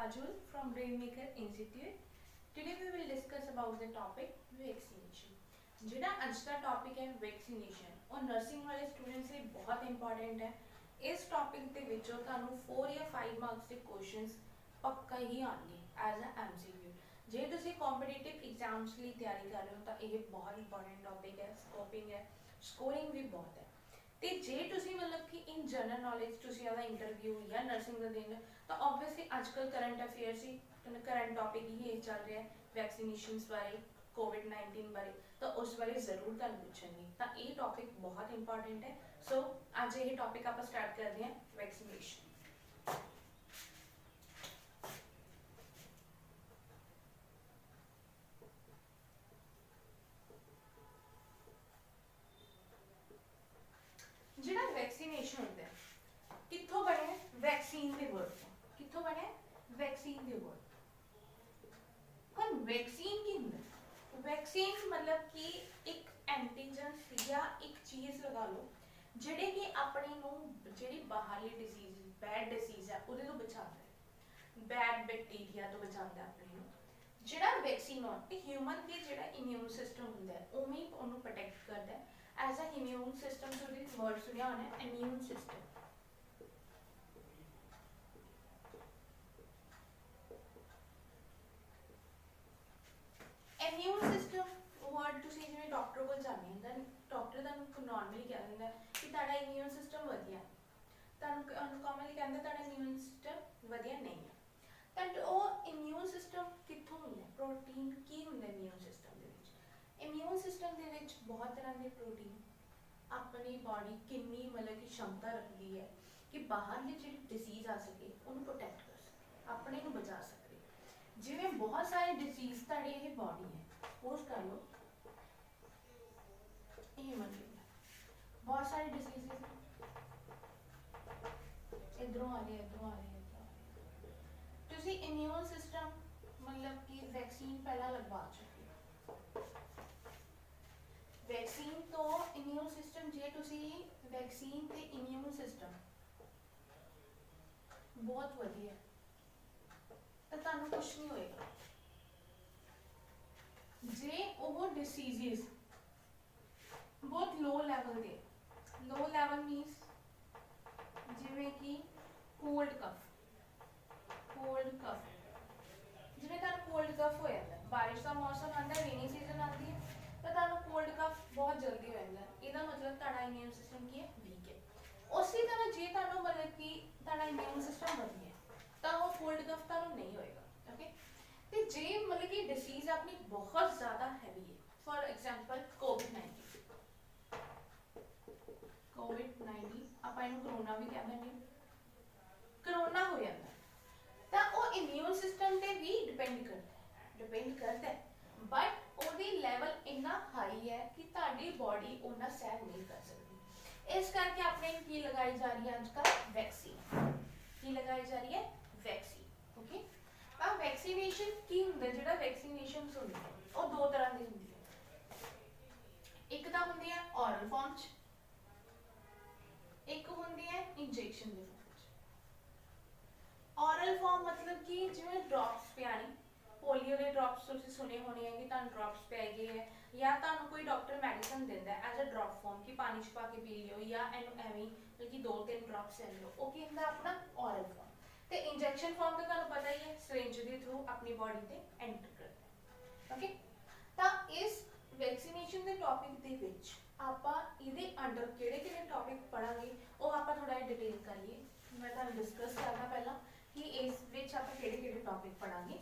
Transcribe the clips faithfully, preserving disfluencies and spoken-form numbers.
Kajul from Brainmaker Institute. Today we will discuss about the topic vaccination. जिहड़ा अज का topic है vaccination और nursing वाले स्टूडेंट्स लिए बहुत इंपॉर्टेंट है। इस टॉपिक के विचों तुहानू फोर या फाइव मार्क्स के क्वेश्चंस पक्का ही आएंगे एज अ एमसीक्यू। जे तुसी कॉम्पिटिटिव एग्जाम्स लिए तैयारी कर रहे हो तो यह बहुत इंपॉर्टेंट टॉपिक है, स्कोपिंग है, स्कोरिंग भी बहुत है। तो जे तुसी मतलब कि इन जनरल नॉलेज तुसी ਆਦਾ इंटरव्यू या नर्सिंग का देंगे तो ऑब्वियसली आजकल करंट अफेयर्स ही करंट टॉपिक ही ये चल रहा है वैक्सीनेशन बारे, कोविड नाइनटीन बारे, तो उस बारे जरूर तुहानू पूछेंगे। तो ये टॉपिक बहुत इंपॉर्टेंट है। सो आज ये टॉपिक आप स्टार्ट करते हैं वैक्सीनेशन। जिहड़ा वैक्सीनेशन होता है कित्थों बने वैक्सीन के वर्ड तो कित्थों बने वैक्सीन के वर्ड। पर वैक्सीन की होंदा वैक्सीन मतलब कि एक एंटीजन या एक चीज़ लगा लो जिहड़ी कि अपने नूं जिहड़ी बाहरली डिसीज बैड डिसीज है उहदे तो बचाता है, बैड बैक्टीरिया तो बचाता है अपने नूं। जिहड़ा वैक्सीन हो ह्यूमन के जिहड़ा इम्यून सिस्टम हुंदा है उवें ही उहनूं प्रोटैक्ट करता है एज अ इम्यून सिस्टम। तुसीं वर्ड सुनिया होना है immune system. Immune system word तुसीं जिवें डॉक्टर कोल जाने हुंदा डॉक्टर तुहानूं नॉर्मली कह दिंदा कि तुहाडा इम्यून सिस्टम वधिया, तुहानूं कॉमनली कहंदा तुहाडा इम्यून सिस्टम वधिया नहीं है। तो वो इम्यून सिस्टम कित्थों हुंदा है, प्रोटीन की हुंदा इम्यून सिस्टम दे विच। इम्यून सिस्टम दे विच बहुत तरह के प्रोटीन अपनी बॉडी कितनी मतलब कि क्षमता रखती है कि बाहर की जी डिसीज आ सके उन्हें प्रोटैक्ट कर सके, अपने को बचा सके। जिवें बहुत सारे डिसीज तुहाडी ये बॉडी है, सपोज कर लो हीमोफीलिया, बहुत सारे डिसीज इधरों आ रहे इधरों आ रहे इधरों आ रहे तुसी इम्यून सिस्टम मतलब कि वैक्सीन पहला लगवा चुके हो। वैक्सीन तो इम्यून सिस्टम जे तुसी वैक्सीन ते इम्यून सिस्टम बहुत वधिया तो तुहानूं कुछ नहीं होएगा। जे वो डिसीजेस बहुत लो लैवल दे, लो लैवल मीनस जिवें कि कोल्ड कफ, कोल्ड कफ जिवें तुहानूं कोल्ड कफ हो जाता है, बारिश का मौसम आंदा रेनी सीजन आती है तो तुहानूं कोल्ड कफ बहुत जल्दी हो जाता है। इसका मतलब तुहाडा इम्यून सिस्टम की है वीक है। उसी तरह जे तुहानूं मतलब कि तुहाडा इम्यून सिस्टम वधिया तो वो कोल्ड कफ तुहानूं नहीं होएगा। ओके, तो जे मतलब कि डिसीज अपनी बहुत ज़्यादा हैवी है, for example Covid nineteen, Covid nineteen आप इन्हूं करोना भी कहते हैं, करोना हो जाता तो वो इम्यून सिस्टम पे भी डिपेंड करता है डिपेंड करता है बट ਉਹਦੀ ਲੈਵਲ ਇੰਨਾ ਹਾਈ ਹੈ कि ਤੁਹਾਡੀ बॉडी ਉਹਨਾਂ ਸਹਿ नहीं कर सकती। इस करके अपने की लगाई जा रही है आजकल वैक्सीन, की लगाई जा रही है वैक्सीन। ओके, अब वैक्सीनेशन की ਹੁੰਦਾ ਜਿਹੜਾ वैक्सीनेशन ਹੁੰਦੀ ਹੈ ਉਹ ਦੋ ਤਰ੍ਹਾਂ ਦੀ ਹੁੰਦੀ ਹੈ। ਇੱਕ ਤਾਂ ਹੁੰਦੀ ਹੈ ਔਰਲ ਫਾਰਮ ਚ, ਇੱਕ ਹੁੰਦੀ ਹੈ ਇੰਜੈਕਸ਼ਨ ਦੇ ਫਾਰਮ ਚ। ਔਰਲ ਫਾਰਮ मतलब कि ਜਿਵੇਂ ਡ੍ਰੌਪਸ ਪਿਆਣੀ पोलियो के ड्रॉप्स तुसीं सुने होने हैं कि तुहानूं ड्रॉप्स पै गए है या तुहानूं कोई डॉक्टर मैडिसिन दिंदा है एज अ ड्रॉप फॉर्म कि पानी च पा के पी लियो या इहनूं एवें मतलब कि दो तीन ड्रॉप्स ले लियो, वो की हुंदा अपना ऑरल फॉर्म। तो इंजैक्शन फॉर्म तो तुहानूं पता ही है सिरिंज के थ्रू अपनी बॉडी ते एंटर करता है। ओके, तो इस वैक्सीनेशन के टॉपिक दे विच आपां इहदे अंडर किहड़े-किहड़े टॉपिक पढ़ांगे वो आपां थोड़ा डिटेल करिए। मैं तुहानूं डिस्कस करना पहला कि इस विच आपां किहड़े-किहड़े टॉपिक पढ़ांगे।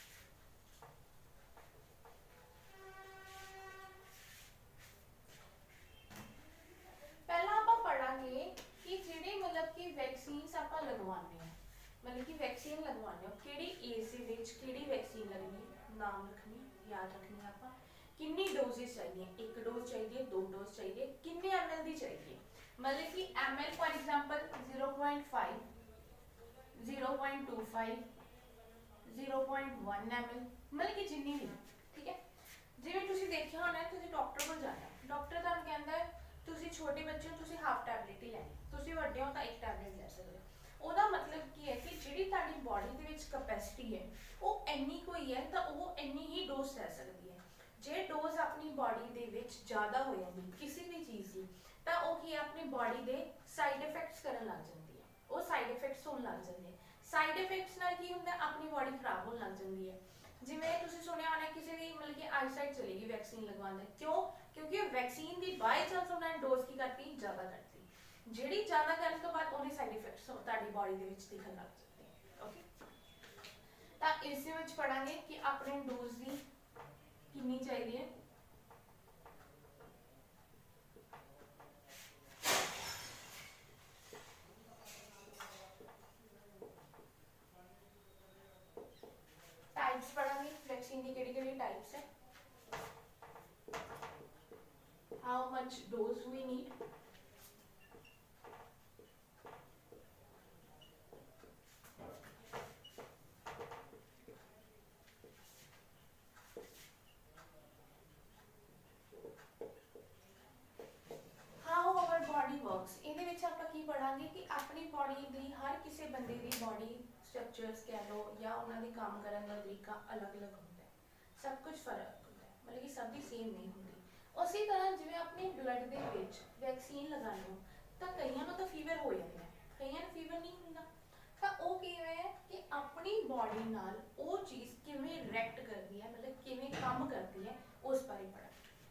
पहला आप पढ़ांगे कि जिहड़े मतलब कि वैक्सीन्स आप लगवाने हैं, मतलब कि वैक्सीन लगवाने हो किहड़ी एज दे विच किहड़ी वैक्सीन लगनी, नाम रखनी, याद रखनी आप कितनी डोजेस चाहिए, एक डोज चाहिए, दो डोज चाहिए, कितने एम एल दी चाहिए, मतलब कि M L for example zero point five, zero point two five, zero point one M L, मतलब कि जिन्नी भी। ठीक है, जिवें तुसीं देखिया होना है तुसीं डॉक्टर कोल जाना, डॉक्टर तुहानूं कहंदा है तुसीं छोटे बच्चे हो तुसीं हाफ टैबलेट ही लैनी, तुसीं वड्डे हो तो एक टैबलेट ले सकदे हो। ਉਹਦਾ मतलब की है कि जिहड़ी तुहाडी बॉडी दे विच कैपेसिटी ਇੰਨੀ ਕੋਈ ਹੈ ਤਾਂ ਉਹ ਇੰਨੀ ਹੀ ਡੋਜ਼ ਲੈ ਸਕਦੀ ਹੈ। ਜੇ ਡੋਜ਼ ਆਪਣੀ ਬਾਡੀ ਦੇ ਵਿੱਚ ਜ਼ਿਆਦਾ ਹੋ ਜਾਂਦੀ ਕਿਸੇ ਵੀ ਚੀਜ਼ ਦੀ ਤਾਂ ਉਹ ਕੀ ਆਪਣੀ ਬਾਡੀ ਦੇ ਸਾਈਡ ਇਫੈਕਟਸ ਕਰਨ ਲੱਗ ਜਾਂਦੀ ਹੈ, ਉਹ ਸਾਈਡ ਇਫੈਕਟਸ ਹੋਣ ਲੱਗ ਜਾਂਦੇ। ਸਾਈਡ ਇਫੈਕਟਸ ਨਾਲ ਕੀ ਹੁੰਦਾ, ਆਪਣੀ ਬਾਡੀ ਖਰਾਬ ਹੋਣ ਲੱਗ ਜਾਂਦੀ ਹੈ। ਜਿਵੇਂ ਤੁਸੀਂ ਸੁਣਿਆ ਹੋਣਾ ਕਿਸੇ ਦੀ ਮਤਲਬ ਕਿ ਆਈਸਾਈਟ ਚਲੀ ਗਈ ਵੈਕਸੀਨ ਲਗਵਾਉਂਦੇ, ਕਿਉਂ? ਕਿਉਂਕਿ ਉਹ ਵੈਕਸੀਨ ਦੀ ਬਾਈ ਚਾਂਸ ਉਹਨਾਂ ਨੇ ਡੋਜ਼ ਕੀ ਕਰਤੀ, ਜ਼ਿਆਦਾ ਕਰਤੀ, ਜਿਹੜੀ ਜ਼ਿਆਦਾ ਕਰਨ ਤੋਂ ਬਾਅਦ ਉਹਦੇ ਸਾਈਡ ਇਫੈਕਟਸ ਤੁਹਾਡੀ ਬਾਡੀ ਦੇ ਵਿੱਚ ਦਿਖਣ ਲੱਗ ਜਾਂਦੇ ਹੈ। ਓਕੇ, ਤਾਂ ਇਸ ਦੇ ਵਿੱਚ ਪੜਾਂਗੇ ਕਿ ਆਪਣੇ ਡੋਜ਼ ਦੀ ਕਿੰਨੀ ਚਾਹੀਦੀ ਹੈ। टाइप्स पढ़ांगे वैक्सीन की केड़ी केड़ी टाइप्स है, how much dose we need, how our body works. ਇਹਦੇ ਵਿੱਚ ਆਪਾਂ ਕੀ ਪੜਾਂਗੇ ਕਿ ਆਪਣੀ ਬॉडी ਦੀ ਹਰ ਕਿਸੇ ਬੰਦੇ ਦੀ ਬॉडी स्ट्रक्चर्स कह लो या उन्होंने काम करने का तरीका अलग अलग होता है, सब कुछ फर्क होता है, मतलब कि सब दी सेम नहीं होती। उसी तरह जिवें अपने ब्लड दे विच वैक्सीन लगाने हो तो कईयां नूं तो फीवर हो जाता है, कईयां नूं फीवर नहीं होंदा, तो वो किवें है कि अपनी बॉडी नाल वो चीज़ किवें रिएक्ट करती है, मतलब किवें काम करती है, उस बारे पढ़ा।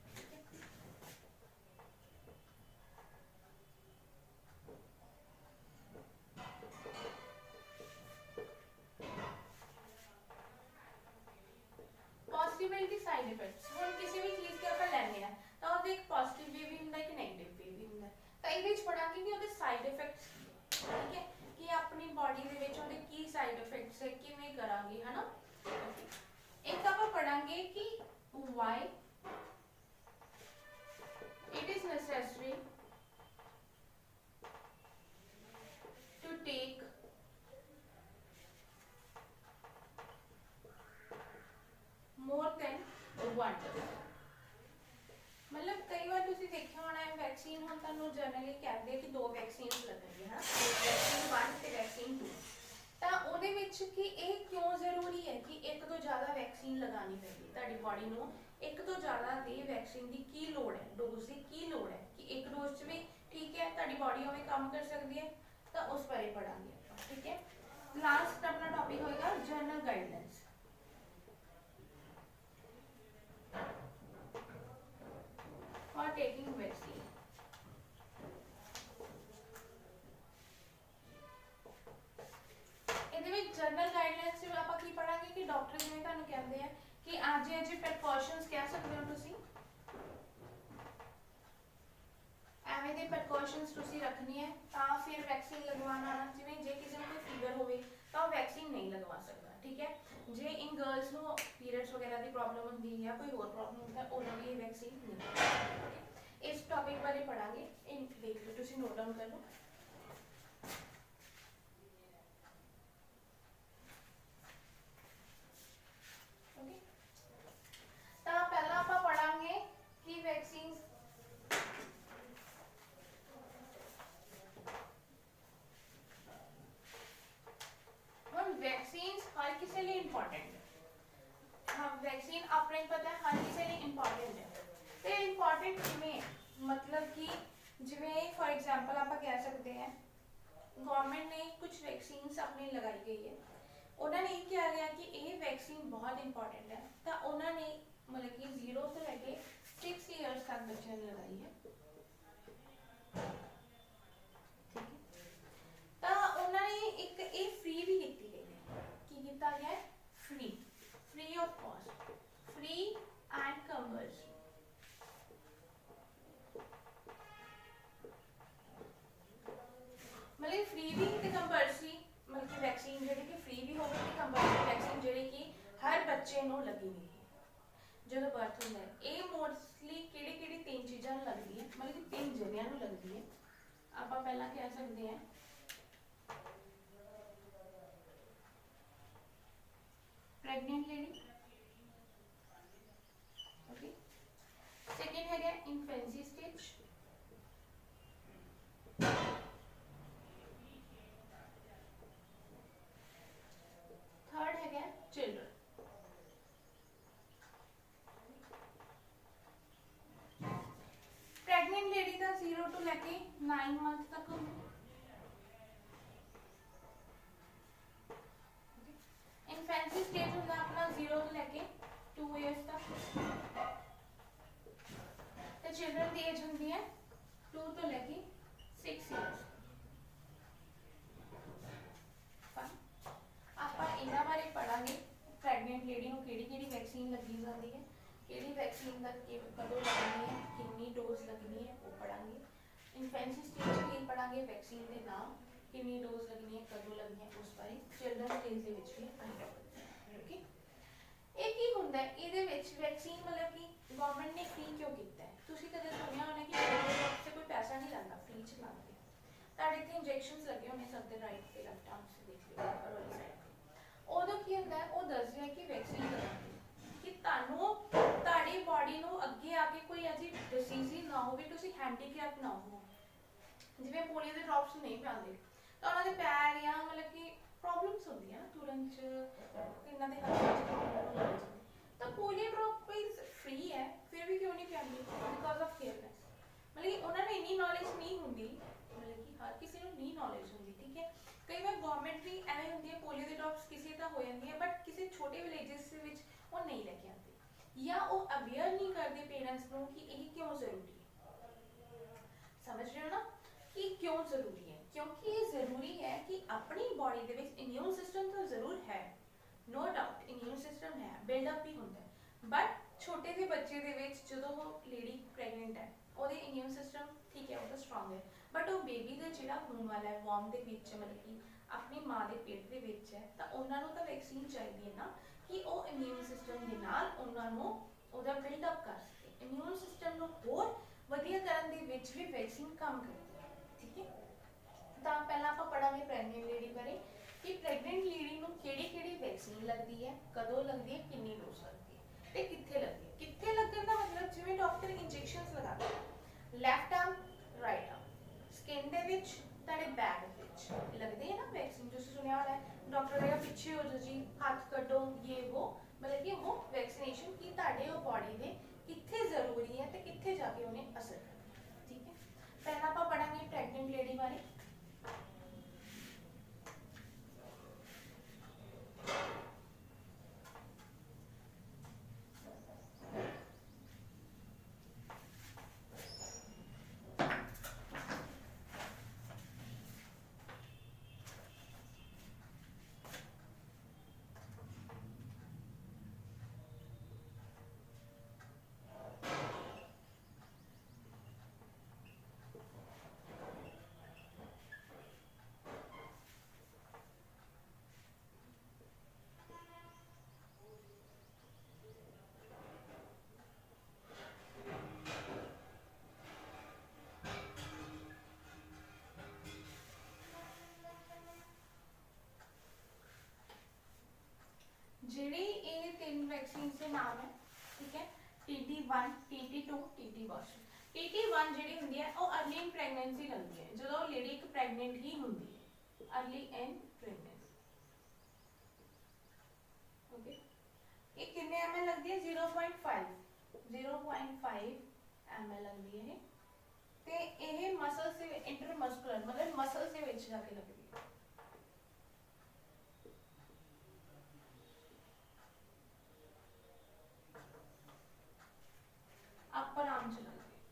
पॉजिटिविटी साइड इफेक्ट्स, हम किसी भी चीज़ के अपन लैने हैं तो उसका एक पॉजिटिव वे भी होंगे, एक नैगेटिव वे भी होंगे। तो ये पढ़ांगे कि उसके साइड इफेक्ट्स, ठीक है, कि अपनी बॉडी के विच उहदे की साइड इफेक्ट्स है, किवें करांगे, है ना। एक आप पढ़ांगे कि why it is necessary to take more than one dose. मतलब कई बार तुसीं देखिया होना है वैक्सीन हम तुहानूं जनरली कहते हैं कि दो वैक्सीन लगणगीਆਂ, है वैक्सीन वन ते वैक्सीन टू। तो ਉਹਦੇ ਵਿੱਚ कि ਇਹ क्यों ਜ਼ਰੂਰੀ है कि एक तो ज़्यादा वैक्सीन लगानी ਪੈਂਦੀ ਤੁਹਾਡੀ बॉडी ਨੂੰ, एक तो ज़्यादा ਦੀ वैक्सीन की की लोड़ है, डोज की की लोड़ है कि एक डोज च भी ठीक है ਤੁਹਾਡੀ बॉडी उवें काम कर सकती है, तो उस बारे पढ़ांगे ਆਪਾਂ, ठीक है। लास्ट अपना टॉपिक होएगा जनरल गाइडलाइंस। और टेकिंग वैक्सीन, ਇਹਦੇ ਵਿੱਚ ਜਨਰਲ गाइडलाइंस ਵਿੱਚ ਆਪਾਂ ਕੀ ਪੜਾਂਗੇ ਕਿ ਡਾਕਟਰ ਜਿਵੇਂ ਤੁਹਾਨੂੰ ਕਹਿੰਦੇ ਆ ਕਿ ਅੱਜ ਅੱਜ ਪ੍ਰੀਕਾਸ਼ਨਸ ਕਹਿ ਸਕਦੇ ਹੋ ਤੁਸੀਂ, ਐਵੇਂ ਦੇ ਪ੍ਰੀਕਾਸ਼ਨਸ ਤੁਸੀਂ ਰੱਖਣੀ ਹੈ ਤਾਂ ਫਿਰ ਵੈਕਸੀਨ ਲਗਵਾਉਣਾ ਆਣਾ। ਜਿਵੇਂ ਜੇ ਕਿਸੇ ਨੂੰ ਕੋਈ ਫੀਵਰ ਹੋਵੇ ਤਾਂ ਉਹ ਵੈਕਸੀਨ ਨਹੀਂ ਲਗਵਾ ਸਕਦਾ, ठीक है। जे इन गर्ल्स ਨੂੰ ਪੀਰੀਅਡਸ वगैरह की प्रॉब्लम होंदी है या कोई और प्रॉब्लम होता है ਉਹਨਾਂ ਲਈ वैक्सीन नहीं। इस टॉपिक बारे पढ़ांगे, इन देख लो तुसी नोट डाउन कर लो। ओके, तो पहला ਆਪਾਂ पढ़ांगे कि वैक्सीन वैक्सीन हर किसी लिए इंपॉर्टेंट है, हाँ वैक्सीन आपने पता है हर किसी लिए इंपॉर्टेंट है। तो इंपॉर्टेंट किवें, मतलब कि जिवें फॉर एग्जांपल आप कह सकते हैं गवर्नमेंट ने कुछ वैक्सीन अपनी लगाई गई है, उन्होंने कहा गया कि ये वैक्सीन बहुत इंपॉर्टेंट है, तो उन्होंने मतलब कि जीरो से लैके सिक्स ईयर्स तक बच्चों ने लगाई है, तो उन्होंने एक ये फ्री भी की गई है, की किया गया है free, free of cost, free and compulsory. मतलब फ्री भी ते कंपल्सरी, मतलब कि वैक्सीन जी कि फ्री भी होगी, कंपल्सरी वैक्सीन जी कि हर बच्चे नूं लगेगी जो बर्थ होंदा है। ये मोस्टली किहड़ी किहड़ी तीन चीज़ां लगदी है, मतलब कि तीन जगह नूं लगदी है। आपां पहला कह सकते हैं प्रेगनेंट लेडी, ओके। सेकेंड है इन्फेंसी स्टेज, थर्ड है चिल्ड्रन, चिल्ड्रन की एज होंगी है टू तो लैके सिक्स ईयर्स। आप इन्हों बारे पढ़ांगे प्रैगनेंट लेडी को किहड़ी किहड़ी वैक्सीन लगी जाती है, किहड़ी वैक्सीन का कदों लगनी है, कितनी डोज लगनी है वो पढ़ांगे। इन्फेंसी स्टेज की पढ़ांगे वैक्सीन के नाम, कितनी डोज लगनी है, कदों लगनी है, उस बारे चिल्ड्रन स्टेज के विच भी ओके। एक ही हुंदा है इहदे विच वैक्सीन मतलब कि गवर्नमेंट ने फ्री क्यों किया है? तुसीं कदे सुनिया होना कि से कोई पैसा नहीं लगता, फ्री च लगते तुहाडे इत्थे इंजैक्शनस लगे होने सब दे राइट ते लैफ्ट आर्म से देख लियो ऊपर वाली साइड ते उदों की हुंदा है वो दसदे हैं कि वैक्सीन लगानी कि तुहानूं तुहाडी बॉडी नूं अगे आके कोई ऐसी डिसीज ही ना होवे, तुसीं हैंडीकैप ना हो। जिवें पोलियो दे ड्रॉप्स नहीं पाते तो उन्होंने पैर या मतलब कि प्रॉब्लम्स होंदी है ना तुरंत इन्हों के हथ तो पोलियो ड्रॉप कोई फ्री है फिर भी क्यों नहीं पाती? बिकॉज ऑफ केयरलेस, मतलब उन्होंने इन्नी नॉलेज नहीं होंगी, मतलब कि हर किसी को नहीं नॉलेज होंगी। ठीक है, कई बार गवर्नमेंट भी एवं होंगी है पोलियो के ड्रॉप्स किसी का हो जाती है बट किसी छोटे विलेजेस वो नहीं लेके आते या वो अवेयर नहीं करते पेरेंट्स को कि ये क्यों जरूरी है। समझ रहे हो ना कि क्यों जरूरी है? क्योंकि ये जरूरी है कि अपनी बॉडी के इम्यून सिस्टम तो जरूर है, नो डाउट इम्यून सिस्टम है, बिल्डअप भी होता है बट छोटे से बच्चे के जो वो लेडी प्रेगनेंट है वो इम्यून सिस्टम ठीक है वो तो स्ट्रॉन्ग है बट वो बेबी का जो होने वाला है वॉर्म के विच मतलब कि अपनी माँ के पेट के विच है तो उन्होंने तो वैक्सीन चाहिए है ना कि वो इम्यून सिस्टम के नाल उन्होंने ਉਹਦਾ बिल्डअप कर सके। इम्यून सिस्टम को होर वधिया करन दे विच भी वैक्सीन काम करती है। ठीक है, तो पहला आप पढ़ांगे प्रेगनेंट लेडी बारे कि प्रेगनेंट लेडी को किहड़ी किहड़ी वैक्सीन लगती है, कदों लगती है, कितनी डोज लगती है ते कित्थे लगती है। कित्थे लगन का मतलब जिवें डॉक्टर इंजैक्शनस लगाते हैं left arm right arm skin दे विच तुहाडे बैक विच लगदी है ना वैक्सीन, तुसीं सुनिया होना है डॉक्टर कहेगा पीछे हो जाओ जी हाथ कड्डो ये वो, मतलब कि वो वैक्सीनेशन की तुहाडे बॉडी दे कित्थे जरूरी है ते कित्थे जाके उन्हें असर करना है। ठीक है, पहला आप पढ़ांगे प्रेगनेंट लेडी बारे। जिहड़ी ये तीन वैक्सीन के नाम है ठीक है T T one T T two T T booster. T T one जिहड़ी हुंदी है वो अर्ली इन प्रैगनेंसी लगती है जो लेडी एक प्रैगनेंट ही हुंदी है अर्ली इन प्रैगनेंसी। ओके, ये कितने एम एल लगती है? Zero point five zero point five M L लगती है ते ये मसल से इंटरमस्कुलर मतलब मसल से विच जाके लगती है अपर आर्म से लगती है।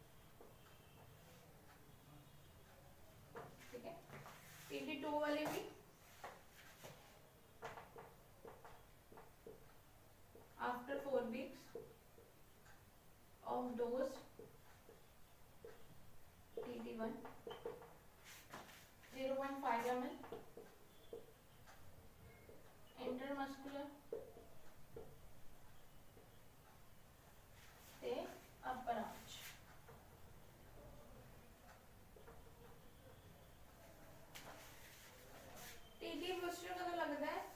ठीक है, टी टी टू वाले भी after four weeks of dose T T one zero point five M L intramuscular ते अपर आर्म। टीटी बूस्टर कदों लगता है?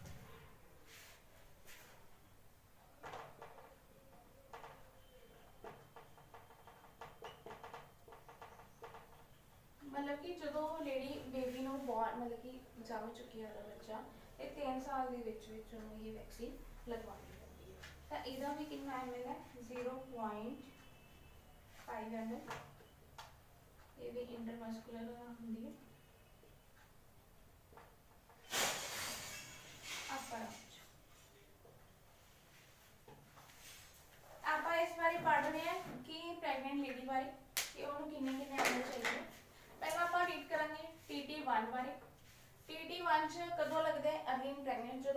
मतलब कि जो लेडी बेबी नो बॉर्न मतलब कि जम चुकी है बच्चा ये तीन साल के विच विच उन्होंने ये वैक्सीन लगवानी पड़ती है तो इसका भी कितना एम एल है? Zero point five M L. ये भी इंटरमस्कुलर होंगी है अपर आप इस बारे पढ़ रहे हैं कि प्रेगनेंट लेडी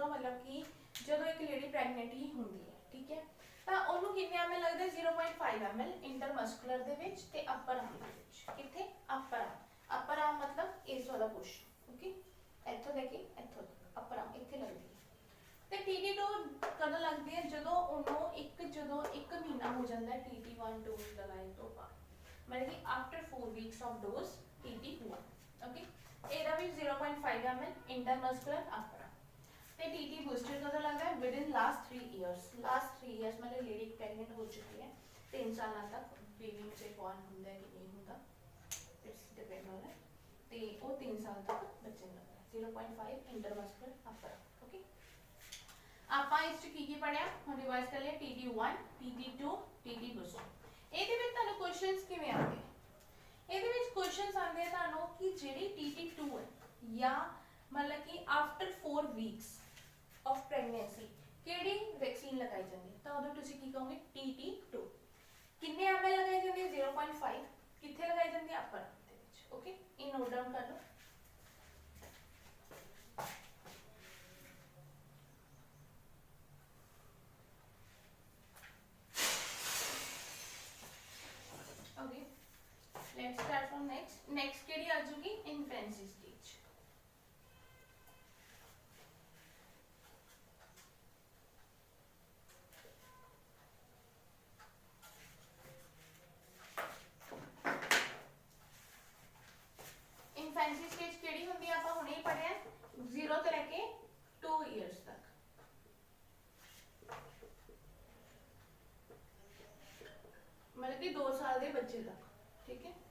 मतलब कि जो एक लेडी प्रैगनेंट ही होंगी है, ठीक है, तो उन्होंने कितने एम एल लगता है zero point five M L intramuscular दे विच ते अपर आर्म दे विच, किथे अपर आर्म, अपर आर्म मतलब इस वाला पोर्शन, ओके, इत्थों लेके इत्थों तक अपर आर्म इत्थे लगदी है। ते टीटी टू कदों लगती है जो उन्होंने एक जो एक महीना हो जाता है टीटी वन डोज लगाए तो बाद, मतलब कि after four weeks of dose TT one, okay, एदा भी zero point five M L intramuscular upper ते टीटी बूस्टर कदों लगता है within last three years, last three years मतलब लेडी प्रेगनेंट हो चुकी है तीन साल तक बेबी से बॉर्न होंगे कि नहीं होंगे, इट्स डिपेंड ऑन इट, तो वो तीन साल तक बच्चे लगता है zero point five intramuscular upper, okay. ਆਪਾਂ ਇਸ ਚ ਕੀ ਕੀ ਪੜਿਆ, ਹੁਣ ਰਿਵਾਈਜ਼ ਕਰ ਲਿਆ T T one T T two T T booster. ਇਹਦੇ ਵਿੱਚ ਤੁਹਾਨੂੰ ਕੁਐਸਚਨਸ ਕਿਵੇਂ ਆਉਂਦੇ, ਇਹਦੇ ਵਿੱਚ ਕੁਐਸਚਨਸ ਆਉਂਦੇ ਆ ਤੁਹਾਨੂੰ ਕਿ ਜਿਹੜੀ ਟੀ ਟੀ टू ਹੈ ਜਾਂ ਮਤਲਬ ਕਿ after four weeks of pregnancy ਕਿਹੜੀ ਵੈਕਸੀਨ ਲਗਾਈ ਜਾਂਦੀ ਹੈ, ਤਾਂ ਉਦੋਂ ਤੁਸੀਂ ਕੀ ਕਹੋਗੇ ਟੀ ਟੀ टू, ਕਿੰਨੇ ਐਮਐਲ ਲਗਾਈ ਜਾਂਦੀ ਹੈ जीरो पॉइंट फाइव, ਕਿੱਥੇ ਲਗਾਈ ਜਾਂਦੀ ਹੈ ਅਪਰ ਦੇ ਵਿੱਚ, ਓਕੇ, ਇਹ ਨੋਟ ਡਾਊਨ ਕਰ ਲਓ। Okay, let's start from next. Next केड़ी आ जाएगी infancy stage. Infancy stage केड़ी होंदी है आपा हुणे ही पढ़िया जीरो तो लेके टू इयर्स तक, मतलब कि दो साल दे बच्चे तक, ठीक है।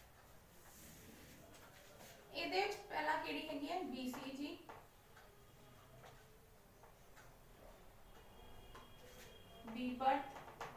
ਇਹਦੇ ਵਿੱਚ ਪਹਿਲਾ ਕਿਹੜੀ ਹੈਗੀ ਹੈ बीसीजी, बी बर्थ,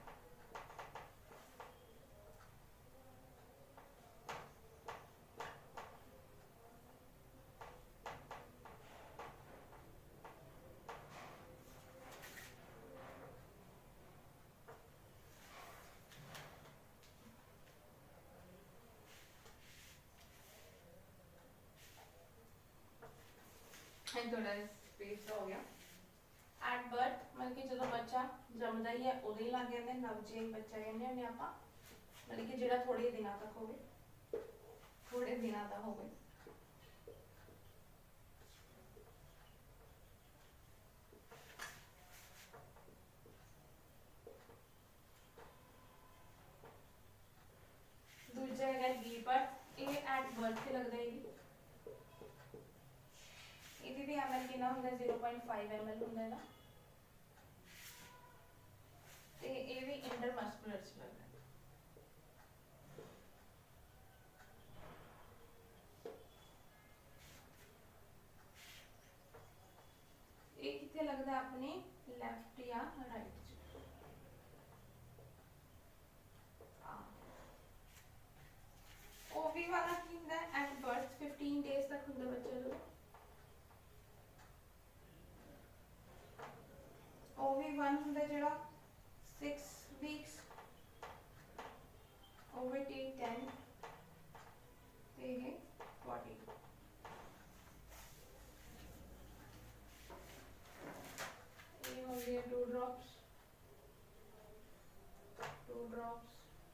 थोड़ा स्पेस हो गया, एट बर्थ मतलब कि जो बच्चा जमदा ही है उदों ही लग जाते नवजेत बच्चा कहने होने आप, मतलब कि जो थोड़े दिनों तक हो, थोड़े दिनों का हो, दूजा है बी बर्थ, ये एट बर्थ से लगता है, ਇਹਦੀ ਵੀ ਐਮਐਲ ਕਿੰਨਾ ਹੁੰਦਾ जीरो पॉइंट फाइव ਐਮਐਲ ਹੁੰਦਾ ਹੈ ਨਾ, ਤੇ ਇਹ ਵੀ ਇੰਟਰਮਸਕੂਲਰ ਚ ਲੱਗਦਾ ਹੈ। ਇਹ ਕਿੱਥੇ ਲੱਗਦਾ ਆਪਣੇ ਲੈਫਟ ਜਾਂ ਰਾਈਟ ਚ, ਓਵੀ ਵਾਲਾ ਕੀ ਹੁੰਦਾ ਐਟ ਬਰਥ फिफ्टीन डेज तक ਹੁੰਦਾ ਬੱਚਾ ਜਦੋਂ, ओवी वन ਹੁੰਦਾ ਜਿਹੜਾ six weeks, OV T ten ਤੇ ਇਹ फोर्टी, ਇਹ ਹੋ ਗਿਆ two drops, two drops,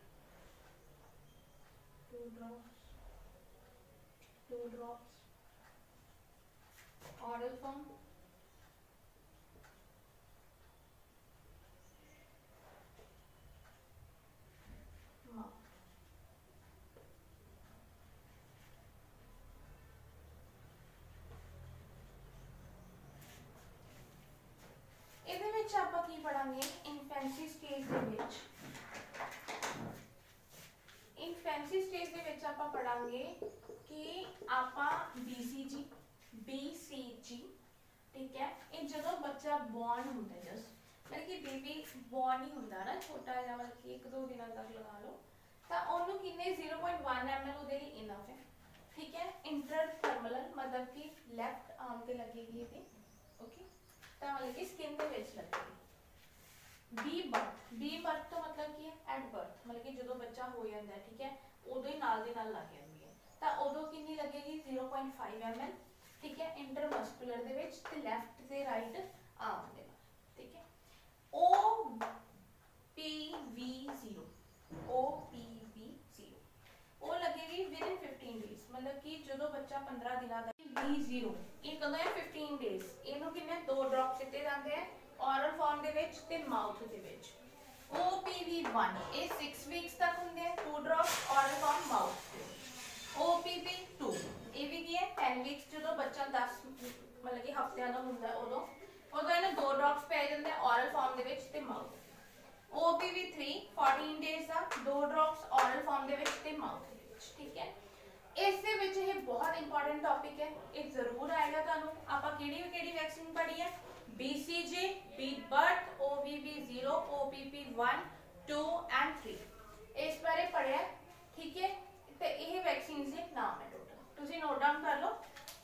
two drops, two drops, oral form, ਆਪਾਂ ਕੀ ਪੜਾਂਗੇ ਇਨਫੈਂਸੀ ਸਟੇਜ ਦੇ ਵਿੱਚ, ਇਨਫੈਂਸੀ ਸਟੇਜ ਦੇ ਵਿੱਚ ਆਪਾਂ ਪੜਾਂਗੇ ਕਿ ਆਪਾਂ बीसीजी बीसीजी, ठीक है, ਇਹ ਜਦੋਂ ਬੱਚਾ ਬੌਰਨ ਹੁੰਦਾ ਜਸਟ मतलब कि बेबी बॉर्न ही ਹੁੰਦਾ ਨਾ ਛੋਟਾ ਜਿਹਾ, मतलब कि एक दो ਦਿਨਾਂ ਤੱਕ ਲਗਾ ਲਓ, ਤਾਂ ਉਹਨੂੰ ਕਿੰਨੇ जीरो पॉइंट वन एमएल ਉਹਦੇ ਲਈ ਇਨਫ ਹੈ, ठीक है। इंट्राथर्मल मतलब कि लेफ्ट आर्म ਤੇ ਲੱਗੇਗੀ ਇਹਦੇ, ओके, ਤਾਂ मतलब कि स्किन ਦੇ ਵਿੱਚ ਲੱਗੇਗੀ। बी बर्थ, बी बर्थ तो मतलब की है एट बर्थ, मतलब कि जो बच्चा हो जाता है, ठीक है, उदों ही नाल दे नाल लग जाती है, तो उदों कितनी लगेगी zero point five M L, ठीक है, इंटरमस्कुलर दे विच ते लैफ्ट ते राइट आर्म दे नाल, ठीक है। O P V zero, O P V zero वो लगेगी विद इन फिफ्टीन डेज, मतलब कि जो बच्चा पंद्रह दिनों का वी जीरो ये कदों है फिफ्टीन डेज, इनू किन्ने दो ड्रॉप दिते जाते हैं ऑरल फॉर्म दे विच ते माउथ दे विच। ओ पी वी वन ये सिक्स वीक्स तक होंगे हैं, two drop oral form mouth दे। ओ पी वी टू ये भी की है टेन वीक्स जो बच्चा दस मतलब कि हफ्तियां का होंगे उदों उदों इन्हें दो ड्रॉप्स पै जाते हैं ऑरल फॉर्म दे विच ते mouth. O P V three fourteen days का दो ड्रॉप्स ऑरल फॉर्म दे विच ते माउथ दे विच, ठीक है। इस दे विच ये बहुत इंपॉर्टेंट टॉपिक है, ये जरूर आएगा तुहानू। आपां किहड़ी किहड़ी वैक्सीन पढ़ी है, B C G, B birth, O P V zero, O P P one, two and three इस बारे पढ़िया, ठीक है। ते यह वैक्सीन के नाम है टोटल, तुसीं नोट डाउन कर लो।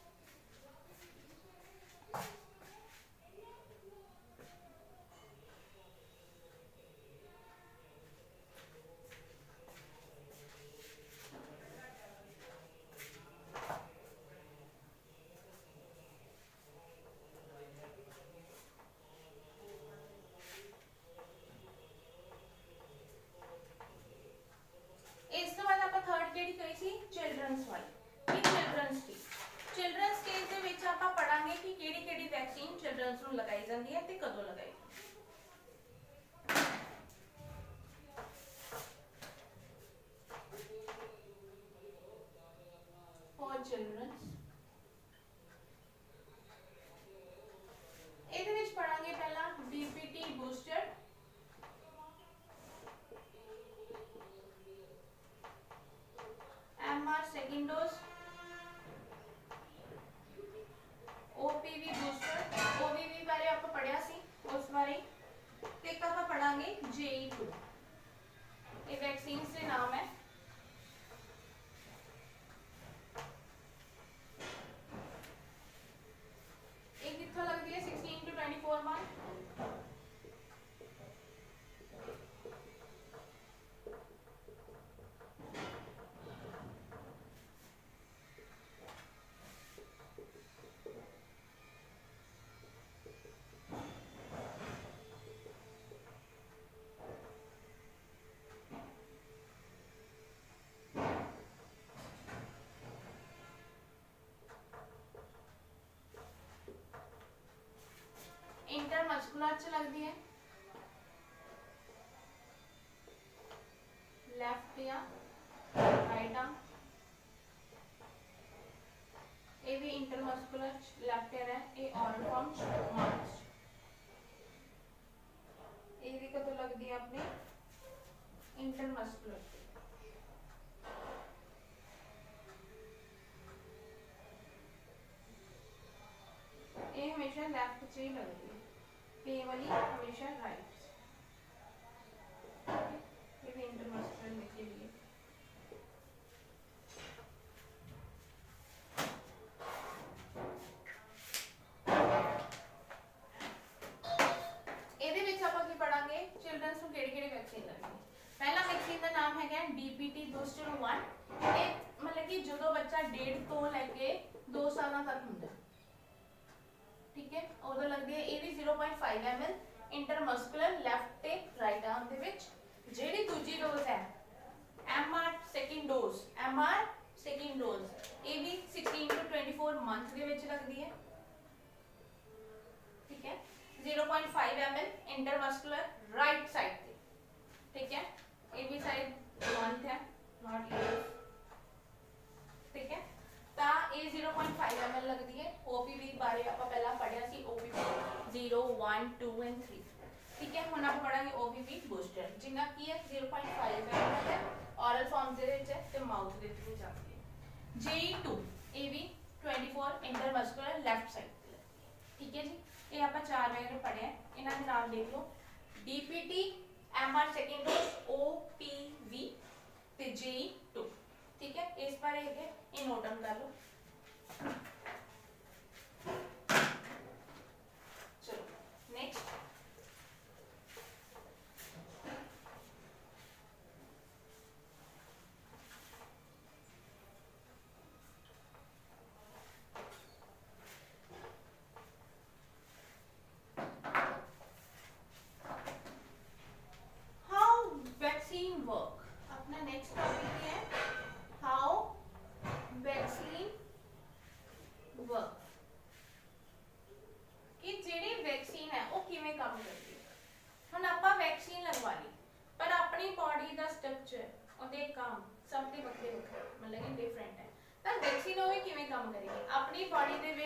चिल्ड्रनस वाली चिल्ड्रनस की चिल्ड्रनस केस दे विच आपां पढ़ांगे कि किहड़ी किहड़ी वैक्सीन चिल्ड्रनस नूं लगाई जांदी है ते कदों लगाई फॉर चिल्ड्रनस। ਇਹਦੇ ਵਿੱਚ ਪੜਾਂਗੇ ਪਹਿਲਾਂ B P T booster, M R second dose, O P V booster, O P V बारे ਆਪਾਂ ਪੜਿਆ ਸੀ ਉਸ ਬਾਰੇ ਤੇ ਇੱਕ ਆਪਾਂ ਪੜਾਂਗੇ J E टू। ਇਹ ਵੈਕਸੀਨਸ ਦੇ ਨਾਮ ਹੈ। ਇਹ ਕਿੱਥੋਂ ਲੱਗਦੀ ਹੈ sixteen to twenty four month. Intramuscular च लगती है, लेफ्ट या राइट आर्म, ये भी इंटरमस्कुलर लेफ्ट ईयर है, ये ऑरल फॉर्म माउथ। ये भी कदों लगती है अपनी इंटरमस्कुलर, ये हमेशा लेफ्ट च ही लगती है, पे वाली हमेशा राइट। ये भी इंटरमस्कुलर लिखे लिए। ਇਹਦੇ ਵਿੱਚ ਆਪਾਂ ਕੀ ਪੜਾਂਗੇ चिल्ड्रनस ਨੂੰ ਕਿਹੜੀ ਕਿਹੜੀ ਵੈਕਸੀਨ ਲੱਗਣੀ। ਪਹਿਲਾ ਵੈਕਸੀਨ ਦਾ ਨਾਮ ਹੈਗਾ B P T booster one. ਇਹ मतलब कि ਜਦੋਂ ਬੱਚਾ डेढ़ ਤੋਂ ਲੈ ਕੇ दो ਸਾਲਾਂ ਤੱਕ ਹੁੰਦਾ, ठीक है, उदों लगती है। ये भी zero point five M L intramuscular left ते राइट आर्म दे विच। जेडी दूजी डोज है M R second dose, M R second dose ये भी sixteen to twenty four month दे विच लगती है, ठीक है। Zero point five M L intramuscular right side पे, ठीक है। ये भी साइड मंथ है नॉट ईयर, ठीक है। ये zero point five M L लगती है। O P V बारे आप पहला पढ़िया सी O P V zero one two and three, ठीक है। हुण आप पढ़ांगे O P V बूस्टर जिन्ना की है zero point five M L है, ऑरल फॉर्म दे विच है ते माउथ दे थ्रू जाती है। J E टू ये भी twenty four intramuscular left side पे लगती है, ठीक है जी। ये आप चार वैक्सीन पढ़े हैं, इन्हां दे नाम देख लो D P T, M R second dose, O P V ते J E टू, ठीक है। इस बारे ये नोट डाउन कर लो। चलो नेक्स्ट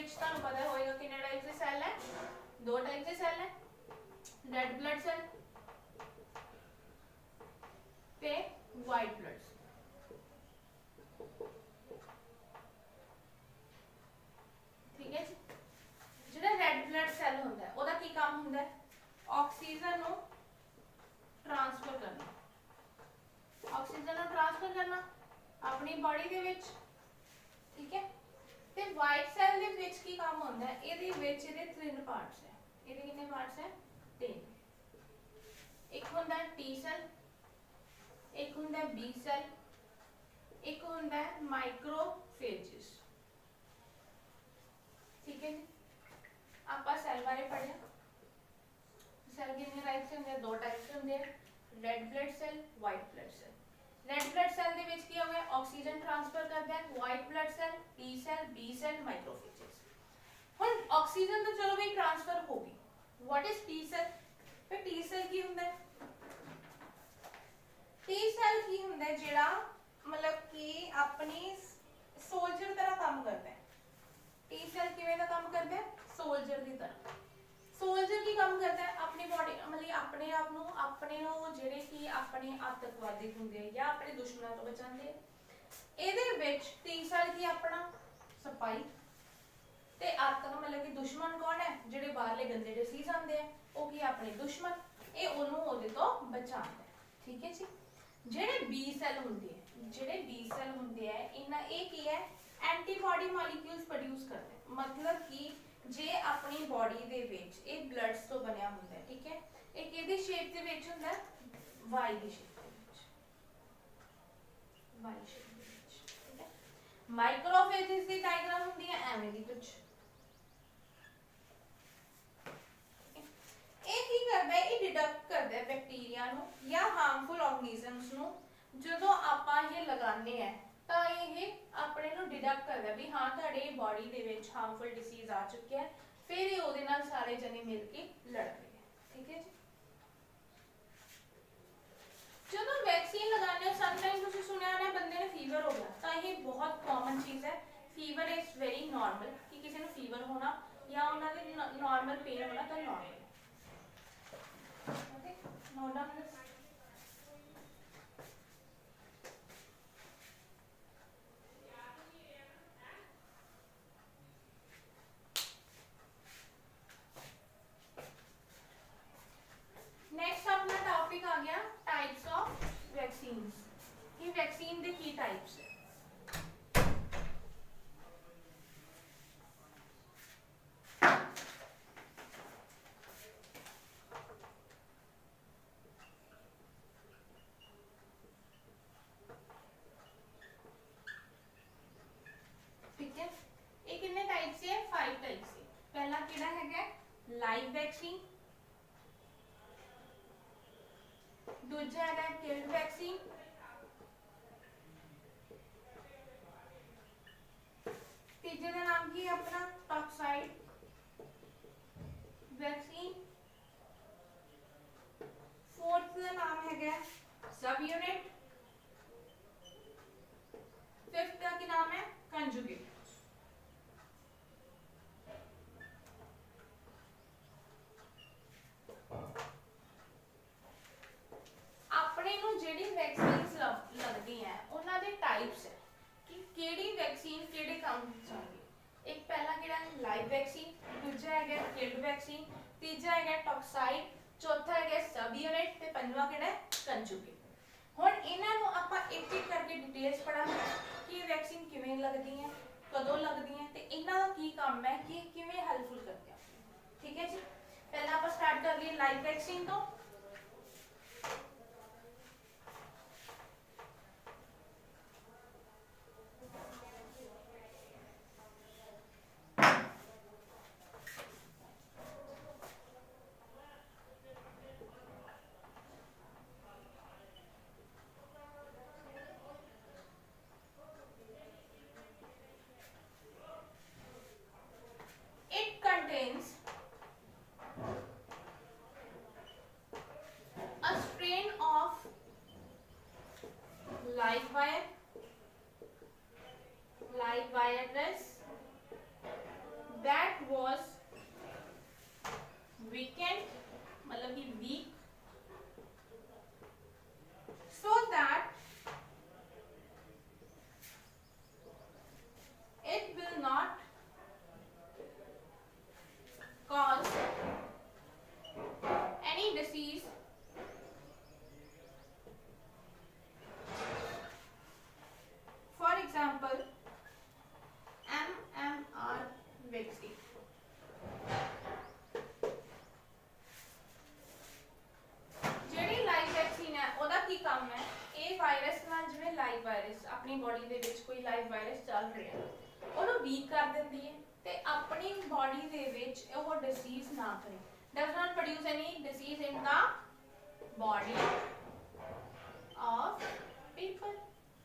ਵਿੱਚ ਤੁਹਾਨੂੰ ਪਤਾ ਹੋਏਗਾ ਕਿੰਨੇ ਟਾਈਪ ਦੇ ਸੈੱਲ ਹੈ, ਦੋ ਟਾਈਪ ਦੇ ਸੈੱਲ ਹੈ, ਰੈਡ ਬਲੱਡ ਸੈੱਲ ਤੇ ਵਾਈਟ ਬਲੱਡ ਸੈੱਲ। ठीक है जी, ਜਿਹੜਾ ਰੈਡ ਬਲੱਡ ਸੈੱਲ ਹੁੰਦਾ ਉਹਦਾ ਕੀ ਕੰਮ ਹੁੰਦਾ ਹੈ, ਆਕਸੀਜਨ ਨੂੰ ਟ੍ਰਾਂਸਫਰ ਕਰਨਾ, ਆਕਸੀਜਨ ਨੂੰ ਟ੍ਰਾਂਸਫਰ ਕਰਨਾ ਆਪਣੀ ਬਾਡੀ ਦੇ ਵਿੱਚ, ਠੀਕ ਹੈ। ਤੇ ਵਾਈਟ ਸੈੱਲ ਦੇ ਵਿੱਚ ਕੀ ਕੰਮ ਹੁੰਦਾ ਹੈ, ਇਹਦੇ ਵਿੱਚ ਇਹਦੇ ਤਿੰਨ ਪਾਰਟਸ ਹੈ, ਇਹਦੇ ਕਿੰਨੇ ਪਾਰਟਸ ਹੈ, ਤਿੰਨ। ਇੱਕ ਹੁੰਦਾ ਹੈ ਟੀ ਸੈੱਲ, ਇੱਕ ਹੁੰਦਾ ਹੈ ਬੀ ਸੈੱਲ, ਇੱਕ ਹੁੰਦਾ ਹੈ ਮਾਈਕਰੋਫੇजेस। ठीक है जी, आप सैल बारे पढ़िया। सैल कितने टाइप से होंगे, दो टाइप से होंगे, red blood cell, white blood cell. Red blood cell दे विच की होवे, ऑक्सीजन ट्रांसफर करता है, white blood cell, T cell, B cell, microphages. हुन ऑक्सीजन तो चलो भाई ट्रांसफर होगी, व्हाट इज टी सेल? फिर टी सेल की हुंदा है, टी सेल की हुंदा है जेड़ा मतलब कि अपनी सोल्जर तरह काम करता है। टी सेल किवें दा काम करता है, सोल्जर की तरह। सोल्जर की काम करता है अपनी बॉडी मतलब अपने आप नु अपने नु जेड़े कि अपने आतंकवादी हुंदे या अपने दुश्मनों तो बचांदे, ਇਹਦੇ ਵਿੱਚ टी सेल की अपना सफाई ते आतंक मतलब कि दुश्मन कौन है, ਜਿਹੜੇ ਬਾਹਰਲੇ ਗੰਦੇ ਡਿਸੀਜ਼ ਆਉਂਦੇ ਆ ਉਹ ਕੀ ਆਪਣੇ ਦੁਸ਼ਮਣ, ਇਹ ਉਹਨੂੰ ਉਹਦੇ ਤੋਂ ਬਚਾਉਂਦਾ ਹੈ। ਠੀਕ ਹੈ ਜੀ। ਜਿਹੜੇ ਬੀ ਸੈੱਲ ਹੁੰਦੇ ਆ, ਜਿਹੜੇ ਬੀ ਸੈੱਲ ਹੁੰਦੇ ਆ ਇਹਨਾਂ ਇਹ ਕੀ ਹੈ, ਐਂਟੀਬਾਡੀ ਮੋਲੀਕਿਊਲਸ ਪ੍ਰੋਡਿਊਸ ਕਰਦੇ, मतलब कि जे अपनी बॉडी दे विच ये ब्लड्स तो बनया हुंदा है, ठीक है। एक किहदी शेप दे विच हुंदा है, वाई दी शेप दे विच, वाई शेप दे विच, ठीक है। माइक्रोफेजेस दी डायग्राम हुंदी है एवें दी कुछ। ये की करदा है, ये डिडक्ट करदा है बैक्टीरिया नु या हार्मफुल ऑर्गेनिजम्स नु, जदों आपां ये लगाने हैं ਤਾਂ ਇਹ ਆਪਣੇ ਨੂੰ ਡਿਡਕਟ ਕਰਦਾ ਵੀ ਹਾਂ ਤੁਹਾਡੇ ਬਾਡੀ ਦੇ ਵਿੱਚ ਹਾਰਮਫੁਲ ਡਿਸੀਜ਼ ਆ ਚੁੱਕਿਆ ਹੈ, ਫਿਰ ਇਹ ਉਹਦੇ ਨਾਲ ਸਾਰੇ ਜਣੇ ਮਿਲ ਕੇ ਲੜਦੇ ਹੈ। ਠੀਕ ਹੈ ਜੀ। ਜਦੋਂ ਵੈਕਸੀਨ ਲਗਾਉਂਦੇ ਹੋ ਸਮਟਾਈਮ ਤੁਸੀਂ ਸੁਣਿਆ ਹੋਣਾ ਬੰਦੇ ਨੇ ਫੀਵਰ ਹੋ ਗਿਆ, ਤਾਂ ਇਹ ਬਹੁਤ ਕਾਮਨ ਚੀਜ਼ ਹੈ। ਫੀਵਰ ਇਜ਼ ਵੈਰੀ ਨਾਰਮਲ, ਕਿ ਕਿਸੇ ਨੂੰ ਫੀਵਰ ਹੋਣਾ ਜਾਂ ਉਹਨਾਂ ਦੇ ਨਾਰਮਲ ਪੇਨ ਹੋਣਾ ਤਾਂ ਨਾਰਮਲ ਹੈ। Okay, note down this. Next अपना टॉपिक आ गया टाइप्स ऑफ वैक्सीन्स, कि वैक्सीन के की टाइप्स है। ठीक है, ये कितने टाइप से है, फाइव टाइप से। पहला किहड़ा है, लाइव वैक्सीन, दूजा है किल्ड वैक्सीन, तीजे का नाम की है अपना टॉक्साइड वैक्सीन, फोर्थ का नाम है सब यूनिट, फिफ्थ का की नाम है कंजुगेट। अपने नु जेडी वैक्सीन्स लगदी हैं उन्हां दे टाइप्स है कि केड़ी वैक्सीन केड़े काम चाहती है। एक पहला केड़ा है लाइव वैक्सीन, दूजा है किल्ड वैक्सीन, तीजा है टॉक्साइड, चौथा है सब यूनिट ते पंजवां केड़ा है कंजुगेट। हुण इन्हां नु आपां एक एक करके डिटेल्स पढ़ांगे कि वैक्सीन किवें लगदी है, कदों लगदी है ते इन्हां दा की काम है, कि किवें हेल्पफुल करदे हैं। ठीक है जी। पहला आपां स्टार्ट कर लईए लाइव वैक्सीन तो। ਦੇ ਵਿੱਚ ਕੋਈ ਲਾਈਵ ਵਾਇਰਸ ਚੱਲ ਰਿਹਾ ਉਹਨੂੰ ਵੀਕ ਕਰ ਦਿੰਦੀ ਹੈ ਤੇ ਆਪਣੀ ਬੋਡੀ ਦੇ ਵਿੱਚ ਉਹ ਡਿਸੀਜ਼ ਨਾ ਕਰੇ, does not produce any disease in the body of people.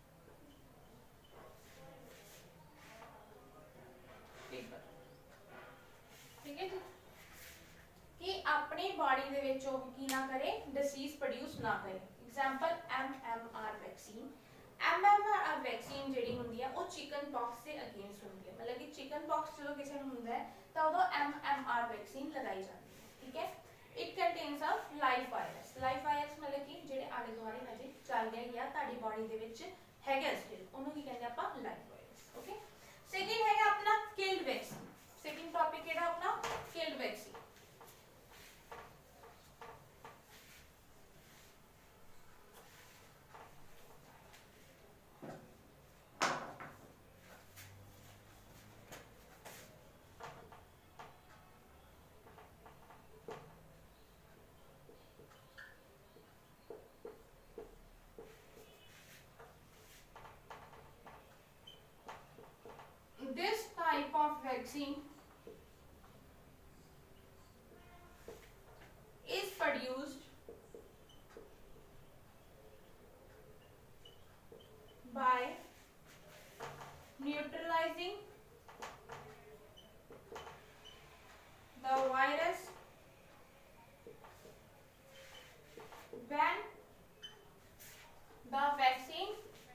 people ठीक है जी कि अपनी बॉडी ਦੇ ਵਿੱਚ ਉਹ ਕੀ ਨਾ ਕਰੇ, ਡਿਸੀਜ਼ ਪ੍ਰੋਡਿਊਸ ਨਾ ਕਰੇ। Example M M R vaccine. M M R vaccine ਜਿਹੜੀ ਹੁੰਦੀ ਹੈ ਉਹ ਚਿਕਨ ਪੌਕਸ ਦੇ ਅਗੇਂਸਟ ਹੁੰਦੀ ਹੈ, ਮਤਲਬ ਕਿ ਚਿਕਨ ਪੌਕਸ ਜਦੋਂ ਕਿਸੇ ਨੂੰ ਹੁੰਦਾ ਹੈ ਤਾਂ ਉਦੋਂ ਐਮ ਐਮ ਆਰ ਵੈਕਸੀਨ ਲਗਾਈ ਜਾਂਦੀ ਹੈ। ਠੀਕ ਹੈ, it contains a live virus. Live virus ਮਤਲਬ ਕਿ ਜਿਹੜੇ ਆਲੇ ਦੁਆਲੇ ਹਜੇ ਚੱਲ ਰਹੇ ਜਾਂ ਤੁਹਾਡੀ ਬॉडी ਦੇ ਵਿੱਚ ਹੈਗਾ ਸਟਿਲ, ਉਹਨੂੰ ਕੀ ਕਹਿੰਦੇ ਆਪਾਂ, ਲਾਈਵ ਵਾਇਰਸ। ਓਕੇ, ਸੈਕਿੰਡ ਹੈਗਾ ਆਪਣਾ ਕਿਲਡ ਵੈਕਸੀਨ। ਸੈਕਿੰਡ ਟੌਪਿਕ ਕਿਹੜਾ ਆਪਣਾ, killed vaccine. This type of vaccine is produced by neutralizing the virus when the vaccine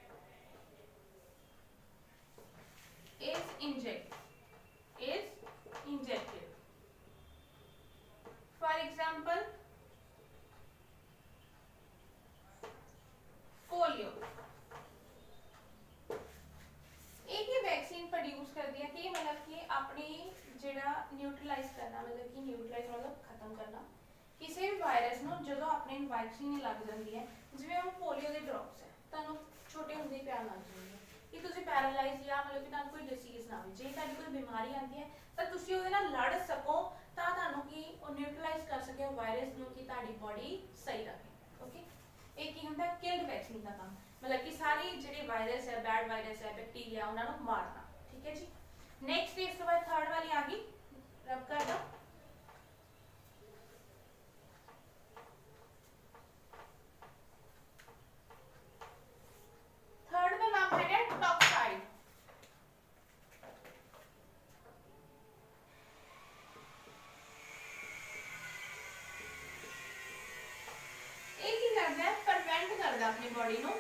is inject is injected. For example, polio एक ही vaccine produce कर दिया कि मतलब कि अपनी जेड़ा न्यूट्रलाइज करना, मतलब कि न्यूट्रलाइज मतलब खत्म करना किसी भी वायरस ਨੂੰ ਜਦੋਂ ਆਪਣੇ ਵੈਕਸੀਨ ਲੱਗ ਜਾਂਦੀ ਹੈ, ਜਿਵੇਂ ਹੁਣ ਪੋਲੀਓ ਦੇ ਡ੍ਰੌਪਸ ਹੈ, ਤੁਹਾਨੂੰ ਛੋਟੇ ਹੁੰਦੇ ਹੀ ਪਿਆਰ ਲੱਗ ਜਾਂਦੀ ਹੈ ਕਿ ਤੁਸੀਂ ਪੈਰਾਲਾਈਜ਼ ਜਾਂ ਮਤਲਬ ਕਿ ਤੁਹਾਨੂੰ ਕੋਈ ਡਿਸੀਜ਼ ਨਾ ਹੋਵੇ, ਜੇ ਤੁਹਾਡੀ ਕੋਈ ਬਿਮਾਰੀ ਆਉਂਦੀ ਹੈ ਤਾਂ ਤੁਸੀਂ ਉਹਦੇ ਨਾਲ ਲੜ ਸਕੋ, ਤਾਂ ਤੁਹਾਨੂੰ ਕੀ ਉਹ ਨਿਊਟਰਲਾਈਜ਼ ਕਰ ਸਕੇ ਉਹ ਵਾਇਰਸ ਨੂੰ, ਕਿ ਤੁਹਾਡੀ ਬੋਡੀ ਸਹੀ ਰਹੇ। ਓਕੇ, ਇਹ ਕੀ ਹੁੰਦਾ, ਕਿਲਡ ਵੈਕਸੀਨ ਦਾ ਕੰਮ, मतलब कि सारी ਜਿਹੜੇ ਵਾਇਰਸ ਹੈ, ਬੈਡ ਵਾਇਰਸ ਹੈ, ਬੈਕਟੀਰੀਆ, ਉਹਨਾਂ ਨੂੰ ਮਾਰਨਾ। ਠੀਕ ਹੈ ਜੀ, ਨੈਕਸਟ ਇਸ ਤੋਂ ਬਾਅਦ ਥਰਡ ਵਾਲੀ ਆ ਗਈ, ਰਬ ਕਰ ਦੋ। थर्ड का नाम है टॉक्साइड। एक ही करता है, प्रिवेंट करता अपनी बॉडी नो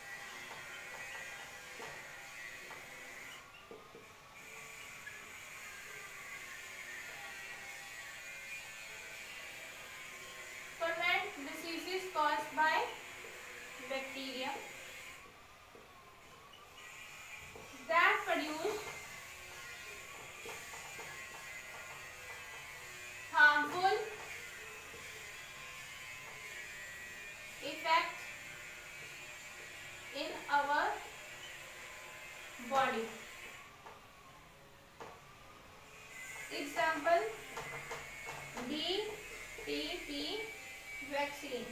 prevent diseases caused by bacteria that produce harmful effect in our body. Example, D T P vaccine।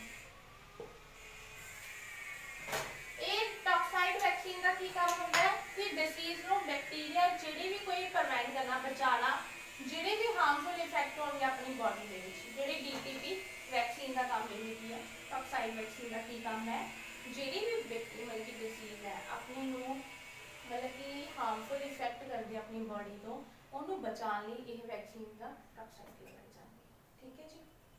एक टॉक्साइड वैक्सीन का की काम होता है कि डिसीज नो बैक्टीरिया जेडी भी कोई प्रिवेंट करना, बचाना, जेडे भी हार्मफुल इफेक्ट होंगे अपनी बॉडी दे विच, जेडी डीटीपी वैक्सीन का काम यही किया। टॉक्साइड वैक्सीन का की काम है, जेडी भी मतलब की डिसीज है अपने नो मतलब कि हार्मफुल इफेक्ट कर दी अपनी बॉडी तो उन्होंने बचाने लिए यह वैक्सीन का टॉक्साइड लगाई जाती है। ठीक है जी,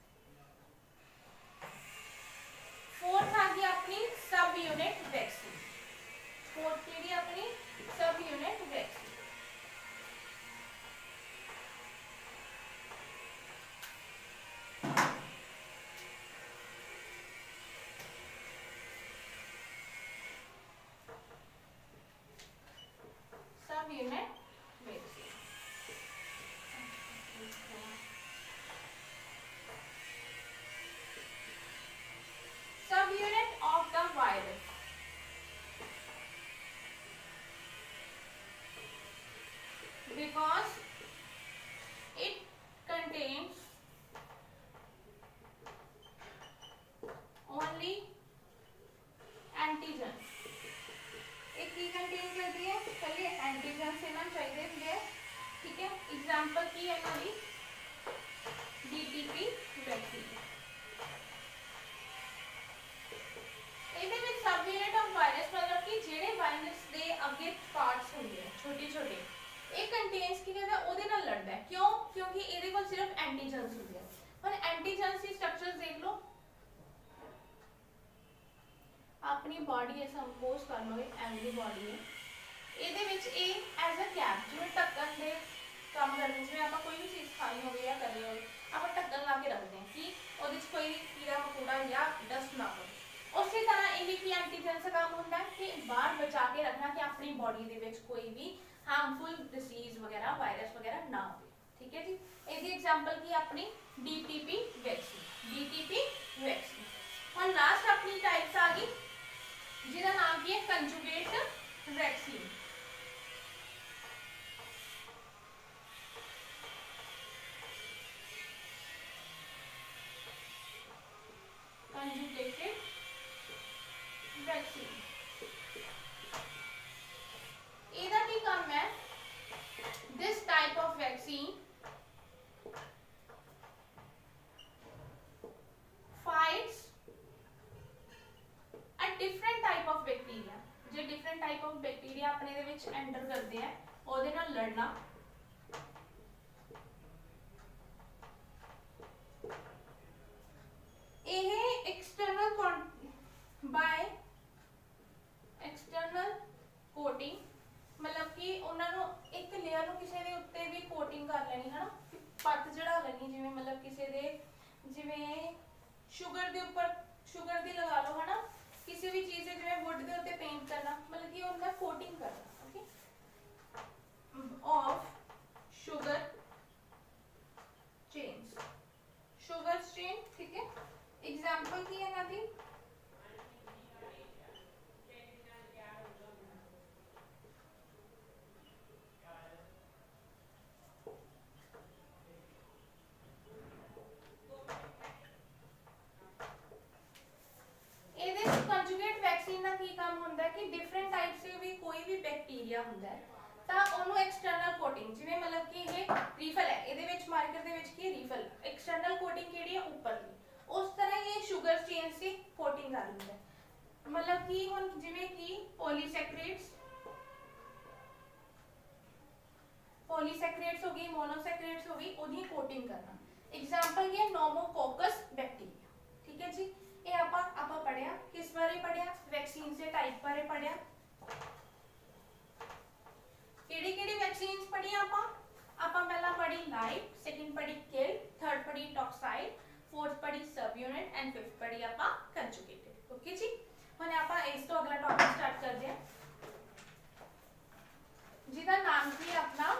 फोर्थ आ गया अपनी सब यूनिट वैक्सीन। फोर्थ के लिए अपनी subunit vaccine. Subunit vaccine P vaccine. ਇਹਦੇ ਵਿੱਚ ਸਬ ਯੂਨਿਟ ਆਫ ਵਾਇਰਸ मतलब कि ਜਿਹੜੇ ਵਾਇਰਸ ਦੇ ਅੱਗੇ ਪਾਰਟਸ ਹੁੰਦੇ ਆ ਛੋਟੇ ਛੋਟੇ, ਇਹ ਕੰਟੇਨਸ ਕੀ ਕਰਦਾ ਉਹਦੇ ਨਾਲ ਲੜਦਾ ਹੈ। ਕਿਉਂ? ਕਿਉਂਕਿ ਇਹਦੇ ਕੋਲ ਸਿਰਫ ਐਂਟੀਜਨਸ ਹੁੰਦੇ ਆ। ਹੁਣ ਐਂਟੀਜਨਸ ਦੀ ਸਟਰਕਚਰਸ ਦੇਖ ਲਓ, ਆਪਣੀ ਬॉडी ਹੈ, ਸੰਪੋਜ਼ ਕਰ ਲਓ ਐਵਰੀ ਬॉडी ਹੈ, ਇਹਦੇ ਵਿੱਚ ਇਹ ਐਜ਼ ਅ ਕੈਪ ਜਿਵੇਂ ਢੱਕਣ ਦੇ ਕੰਮ ਕਰਦੇ, ਜਿਵੇਂ ਆਪਾਂ ਕੋਈ ਵੀ ਚੀਜ਼ ਖਾਣੀ ਹੋਵੇ ਜਾਂ ਕਰਨੀ ਹੋਵੇ ਆਪਾਂ ਢੱਕਣ ਲਾ ਕੇ ਰੱਖਦੇ ਹਾਂ ਕਿ ਉਹਦੇ 'ਚ ਕੋਈ ਕੀੜਾ ਮਕੌੜਾ ਜਾਂ ਡਸਟ ਨਾ ਪਵੇ। ਉਸੇ ਤਰ੍ਹਾਂ ਇਹ ਕੀ ਐਂਟੀਜਨਸ ਦਾ ਕੰਮ ਹੁੰਦਾ ਹੈ ਕਿ ਬਾਹਰ ਬਚਾ ਕੇ ਰੱਖਣਾ ਕਿ ਆਪਣੀ ਬॉडी ਦੇ ਵਿੱਚ ਕੋਈ ਵੀ ਹਾਰਮਫੁਲ ਡਿਸੀਜ਼ ਵਗੈਰਾ ਵਾਇਰਸ ਵਗੈਰਾ ਨਾ ਹੋਵੇ। ਠੀਕ ਹੈ ਜੀ। ਇਹਦੀ ਐਗਜ਼ਾਮਪਲ ਕੀ ਆਪਣੀ ਡੀਟੀਪੀ ਵੈਕਸੀਨ। DTP vaccine. ਹੁਣ ਲਾਸਟ ਆਪਣੀ ਟਾਈਪਸ ਆ ਗਈ ਜਿਹਦਾ ਨਾਮ ਕੀ ਹੈ ਕੰਜੂਗੇਟ ਵੈਕਸੀਨ। ਕੰਜੂਗੇਟਡ ਵੈਕਸੀਨ ਇਹਦਾ ਕੀ ਕੰਮ ਹੈ? This type of vaccine fights a different type of bacteria। जो different type of bacteria अपने दे विच enter करते हैं ਉਹਦੇ ਨਾਲ ਲੜਨਾ। ਇਹ external by external coating मतलब कि उन्होंने एक लेयर ਨੂੰ ਕਿਸੇ ਦੇ ਉੱਤੇ ਵੀ ਕੋਟਿੰਗ ਕਰ ਲੈਣੀ ਹੈ ਨਾ, ਪੱਤ ਚੜਾ ਲੈਣੀ, ਜਿਵੇਂ ਮਤਲਬ ਕਿਸੇ ਦੇ ਜਿਵੇਂ ਸ਼ੂਗਰ ਦੇ ਉੱਪਰ ਸ਼ੂਗਰ ਦੀ ਲਗਾ ਲਓ ਹੈ ਨਾ, ਕਿਸੇ ਵੀ ਚੀਜ਼ ਦੇ ਜਿਵੇਂ ਵੁੱਡ ਦੇ ਉੱਤੇ ਪੇਂਟ ਕਰਨਾ मतलब कि ਉਹਦਾ ਕੋਟਿੰਗ ਕਰਨਾ। Okay of sugar chains, sugar chain. ठीक है। एग्जांपल की है ना दी ਕੰਜੂਗੇਟ ਵੈਕਸੀਨ ਦਾ ਕੀ ਕੰਮ ਹੁੰਦਾ ਹੈ ਕਿ ਡਿਫਰੈਂਟ ਟਾਈਪਸ ਦੇ ਵੀ ਕੋਈ ਵੀ ਬੈਕਟੀਰੀਆ ਹੁੰਦਾ ਹੈ ਤਾਂ ਉਹਨੂੰ ਐਕਸਟਰਨਲ ਕੋਟਿੰਗ, ਜਿਵੇਂ ਮਤਲਬ ਕਿ ਇਹ ਰੀਫਲ ਹੈ, ਇਹਦੇ ਵਿੱਚ ਮਾਰਕਰ ਦੇ ਵਿੱਚ ਕੀ ਰੀਫਲ, ਐਕਸਟਰਨਲ ਕੋਟਿੰਗ ਕਿਹੜੀ ਹੈ ਉੱਪਰਲੀ, ਉਸ ਤਰ੍ਹਾਂ ਹੀ ਇਹ ਸ਼ੂਗਰ ਚੇਨਸ ਦੀ ਕੋਟਿੰਗ ਕਰ ਦਿੰਦਾ ਹੈ। ਮਤਲਬ ਕਿ ਹੁਣ ਜਿਵੇਂ ਕਿ ਪੋਲੀਸੈਕਰੇਟਸ ਪੋਲੀਸੈਕਰੇਟਸ ਹੋ ਗਈ, ਮੋਨੋਸੈਕਰੇਟਸ ਹੋ ਗਈ, ਉਹਦੀ ਕੋਟਿੰਗ ਕਰਨਾ। एग्जांपल ये नोमोकोकस बैक्टीरिया। ठीक है जी। ये आपा आपा पढ़िया किस बारे पढ़िया, वैक्सीन से टाइप बारे पढ़िया। केड़ी केड़ी वैक्सीन्स पढ़ी आपा आपा पहला पढ़ी लाइव, सेकंड पढ़ी किल, थर्ड पढ़ी टॉक्साइड, फोर्थ पढ़ी सब यूनिट एंड फिफ्थ पढ़ी आपा कंजुगेटेड। ओके जी। हुण आपा इस तो अगला टॉपिक स्टार्ट करते हैं जिहदा नाम की अपना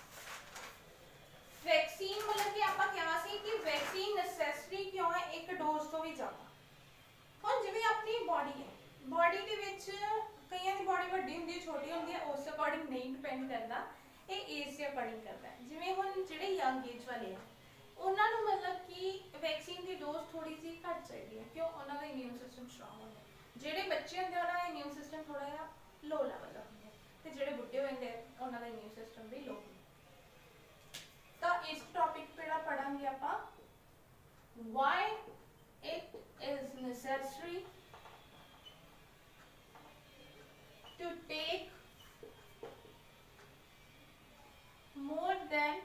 वैक्सीन। मतलब कि आपा कहा सी कि वैक्सीन नैसेसरी क्यों है एक डोज तो भी ज्यादा। हुण जिवें अपनी बॉडी है, बॉडी दे विच कईयां दी बॉडी वड्डी हुंदी है, छोटी हुंदी है, उस अकॉर्डिंग नहीं डिपेंड करता, ये एज से अकॉर्डिंग करता है। जिवें हुण जिहड़े यंग एज वाले हैं उन्हां नूं मतलब कि वैक्सीन की डोज थोड़ी जी घट चाहिदी है, क्यों उन्हां दा इम्यून सिस्टम स्ट्रांग होंदा है। जिहड़े बच्चे हुंदे उन्हां दा इम्यून सिस्टम थोड़ा जिहा लो लेवल दा हुंदा है ते जिहड़े बुड्ढे हुंदे उन्हां दा इम्यून सिस्टम भी लो। तो इस टॉपिक पे पढ़ांगे आपा why it is necessary to take more than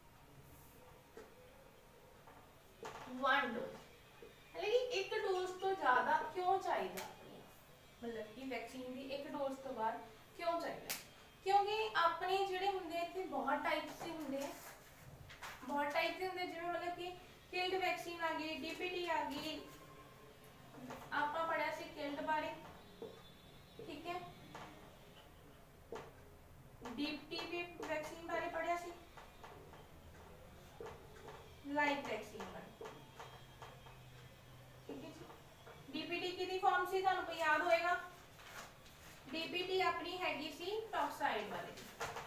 one dose। लेकिन एक डोज तो ज्यादा क्यों चाहिए, मतलब कि वैक्सीन की एक डोज तो बाद क्यों चाहिए, क्योंकि अपने जिहड़े हुंदे इत्थे बहुत टाइप्स से हुंदे हैं, बहुत टाइप के होंगे। जिवें मतलब कि किल्ड वैक्सीन आ गई, डीपीटी आ गई, आपा पढ़िया सी किल्ड बारे। ठीक है। डीपीटी वैक्सीन बारे पढ़िया सी, लाइव वैक्सीन बारे। ठीक है जी। डीपीटी की फॉर्म सी तुहानूं कोई याद होएगा, डीपीटी अपनी हैगी सी टॉक्साइड वाले।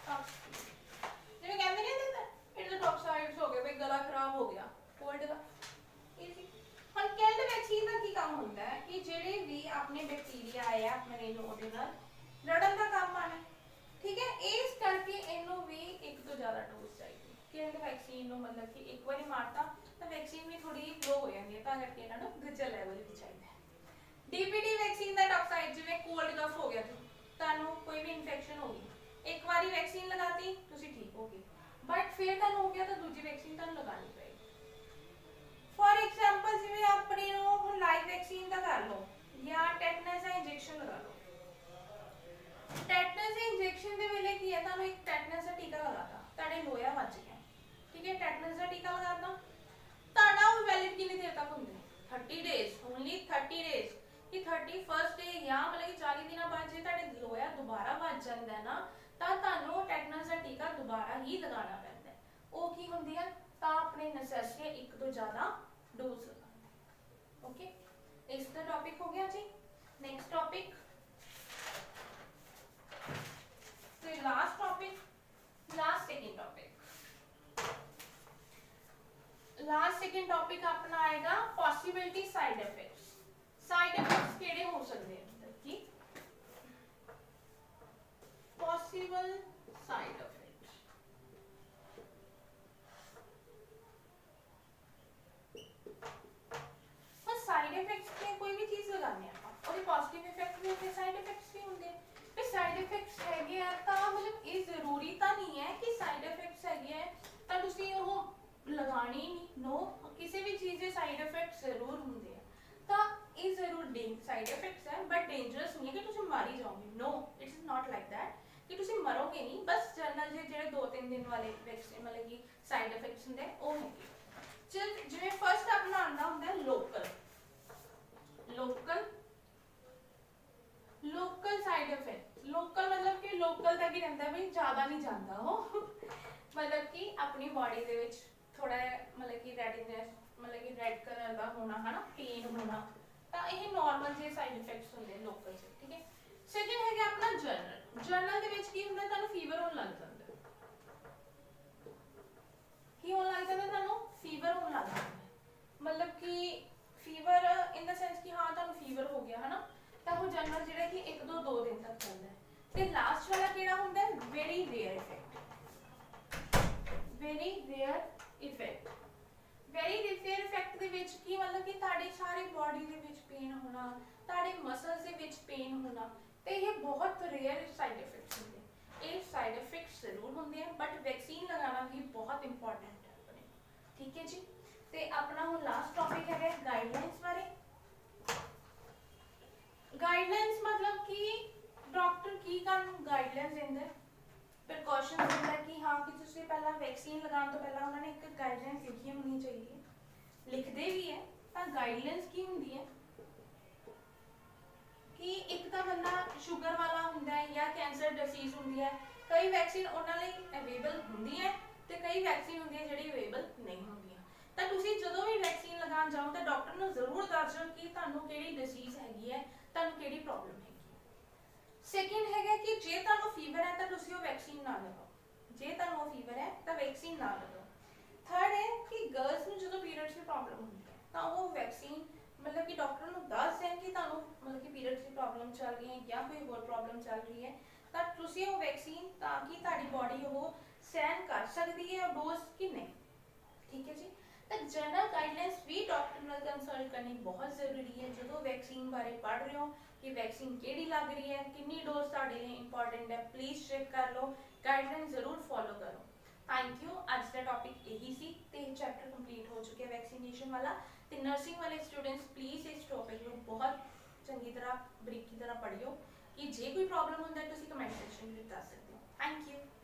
जिवें कहंदे ने इहदे टॉक्साइड्स हो गए, भाई गला खराब हो गया कोल्ड का, इजी। हुण किल्ड वैक्सीन का की काम होंदा है कि जिहड़े भी अपने बैक्टीरिया आए अपने ओहदे नाल लड़न का काम आना। ठीक है। इस करके इनू भी एक तो ज्यादा डोज चाहिए। किल्ड वैक्सीन नू मतलब कि एक बारी मारता ਤਾਂ ਵੈਕਸੀਨ ਵੀ ਥੋੜੀ ਲੋ ਹੋ ਜਾਂਦੀ ਹੈ, ਤਾਂ ਕਰਕੇ ਇਹਨਾਂ ਨੂੰ ਦੂਜਾ ਲੈਵਲ ਵੀ ਚਾਹੀਦਾ ਹੈ। ਡੀਪੀਟੀ ਵੈਕਸੀਨ ਦਾ ਟੌਕਸਾਈਡ, ਜਿਵੇਂ ਕੋਲਡ ਕਫ ਹੋ ਗਿਆ, ਤੁਹਾਨੂੰ ਕੋਈ ਵੀ ਇਨਫੈਕਸ਼ਨ ਹੋ ਗਈ, ਇੱਕ ਵਾਰੀ ਵੈਕਸੀਨ ਲਗਾਤੀ ਤੁਸੀਂ ਠੀਕ ਹੋ ਗਏ, ਬਟ ਫਿਰ ਤੁਹਾਨੂੰ ਹੋ ਗਿਆ ਤਾਂ ਦੂਜੀ ਵੈਕਸੀਨ ਤੁਹਾਨੂੰ ਲਗਾਣੀ ਪਏਗੀ। ਫॉर एग्जांपल ਜਿਵੇਂ ਆਪਣੇ ਨੂੰ ਹੁਣ ਲਾਈਵ ਵੈਕਸੀਨ ਦਾ ਕਰ ਲਓ ਜਾਂ ਟੈਟਨਸ ਦਾ ਇੰਜੈਕਸ਼ਨ ਲਗਾ ਲਓ। ਟੈਟਨਸ ਦੇ ਇੰਜੈਕਸ਼ਨ ਦੇ ਵੇਲੇ ਕੀ ਹੈ, ਤੁਹਾਨੂੰ ਇੱਕ ਟੈਟਨਸ ਦਾ ਟੀਕਾ ਲਗਾਤਾ, ਤੁਹਾਡੇ ਲੋਇਆ ਵੱਜ ਗਿਆ, ਠੀਕ ਹੈ, ਟੈਟਨਸ ਦਾ ਟੀਕਾ ਲਗਾਤਾ, ਤੁਹਾਡਾ ਉਹ ਵੈਲਿਡ ਕਿੰਨੀ ਦੇਰ ਤੱਕ ਹੁੰਦਾ ਹੈ, तीस ਡੇਜ਼, ਓਨਲੀ तीस ਡੇਜ਼, ਕਿ इकतीस ਡੇ ਜਾਂ ਮਤਲਬ ਕਿ चालीस ਦਿਨਾਂ ਬਾਅਦ ਜੇ ਤੁਹਾਡੇ ਲੋਇਆ ਦੁਬਾਰਾ ਵੱਜ ਜਾਂਦਾ ਨਾ, ਤਾਂ ਤੁਹਾਨੂੰ ਟੈਟਨਸ ਦਾ ਟੀਕਾ ਦੁਬਾਰਾ ਹੀ ਲਗਾਉਣਾ ਪੈਂਦਾ ਹੈ। ਉਹ ਕੀ ਹੁੰਦੀ ਹੈ, ਤਾਂ ਆਪਣੇ ਨੈਸੈਸਰੀ ਇੱਕ ਤੋਂ ਜ਼ਿਆਦਾ ਡੋਜ਼ ਲਗਾਉਣਾ। ਓਕੇ, ਇਸ ਦਾ ਟੌਪਿਕ ਹੋ ਗਿਆ ਜੀ। ਨੈਕਸਟ ਟੌਪਿਕ ਤੇ last topic, last second topic last second topic अपना आएगा possibility side effects. Side effects केड़े हो सकते हैं, मतलब कि पॉसिबल साइड इफेक्ट्स। और साइड इफेक्ट्स में कोई भी चीज लगाने हैं और पॉजिटिव इफेक्ट भी होते हैं, साइड इफेक्ट्स भी होंगे। फिर साइड इफेक्ट्स हैगे आ तां मतलब ये जरूरी तो नहीं है कि साइड इफेक्ट्स हैगे है तां तुसीं ओह लगानी नहीं, नो, किसी भी चीज़ के साइड इफेक्ट्स जरूर होंगे हैं, तो ये जरूर साइड इफेक्ट्स है बट डेंजरस नहीं है कि तुम मारी जाओगे, no, it's not like that कि तुम मरोगे नहीं, बस जनरल जे जो दो तीन दिन वाले मतलब कि साइड इफेक्ट्स होंगे वो होंगे। चल जिवें फर्स्ट अपना आंदा हुंदा है local local local side effect. Local मतलब कि लोकल तक ही रहता भी ज़्यादा नहीं जाता हो मतलब कि अपनी बॉडी दे विच थोड़ा मतलब कि रेडिनेस मतलब कि रेड कलर का होना है ना, पेन होना, तो ये नॉर्मल जे साइड इफेक्ट्स होंगे लोकल से, ठीक है। सेकंड है अपना जर्नल। जर्नल दे विच की हुंदा, तुहानू फीवर होने लग जाता है, की होने लग जाता है, तुहानू फीवर होने लग जाता है, मतलब कि फीवर इन द सेंस कि हाँ तुहानू फीवर हो गया है ना, तो वो जर्नल जिहड़ा कि एक दो दो दिन तक चलता है। ते लास्ट वाला केड़ा हुंदा है, very rare effect, very rare effect. Very rare effect दे विच की मतलब कि तुहाडे सारे बॉडी दे विच पेन होना, तुहाडे मसल्स दे विच पेन होना, ते ये बहुत रेयर साइड इफेक्ट्स होंदे। ये साइड इफेक्ट्स जरूर होंदे हैं बट वैक्सीन लगाना भी बहुत इंपॉर्टेंट है अपने, ठीक है जी। ते अपना हुण लास्ट टॉपिक है गाइडलाइंस बारे। गाइडलाइंस मतलब कि डॉक्टर की कानून गाइडलाइंस देंदा है, प्रिकॉशन देंदा है कि हाँ कि तुसीं पहला वैक्सीन लगाने तो पहला उन्होंने एक गाइडलाइंस लिखी होनी चाहिए, लिखते भी है। तो गाइडलाइंस की होंदी है कि एक तो बंदा शुगर वाला हुंदा है या कैंसर डिसीज होंदी है, कई वैक्सीन उन्हां लई अवेलेबल होंदी है ते कई वैक्सीन होंदी है जिहड़ी अवेलेबल नहीं होंदियां। तो तुसीं जदों भी वैक्सीन लगान जाओ तो डॉक्टर नूं जरूर दस दो कि तुहानूं किहड़ी डिसीज हैगी है, तुहानूं किहड़ी प्रॉब्लम हैगी। सेकंड हैगा कि जे तुहानूं फीवर है तो तुसीं ओह वैक्सीन ना लगाओ, जे तुहानूं ओह फीवर है तो वैक्सीन ना लगाओ। थर्ड है कि गर्ल्स नूं जदों पीरियड्स की प्रॉब्लम होंदी है तो वो वैक्सीन मतलब कि डॉक्टर नूं दस देन कि तुहानूं मतलब कि पीरियड्स की प्रॉब्लम चल रही है या कोई होर प्रॉब्लम चल रही है, तो तुसीं ओह वैक्सीन ताकि तुहाडी बॉडी ओह सहन कर सकती है डोज कि नहीं, ठीक है जी। तो जनरल गाइडलाइंस भी डॉक्टर नाल कंसल्ट करनी बहुत जरूरी है। जो वैक्सीन बारे पढ़ रहे हो कि वैक्सीन केड़ी लग रही है, कितनी डोज तुहाडे लिए इंपॉर्टेंट है, प्लीज चेक कर लो, गाइडलाइन जरूर फॉलो करो। Thank you. अज का टॉपिक यही सी ते चैप्टर कंप्लीट हो चुके वैक्सीनेशन वाला। तो नर्सिंग वाले स्टूडेंट्स प्लीज़ इस टॉपिक को बहुत चंगी तरह बरीकी तरह पढ़ियो कि जे कोई प्रॉब्लम होंदा है तुसीं कमेंट सेक्शन में दस सकते हो। Thank you.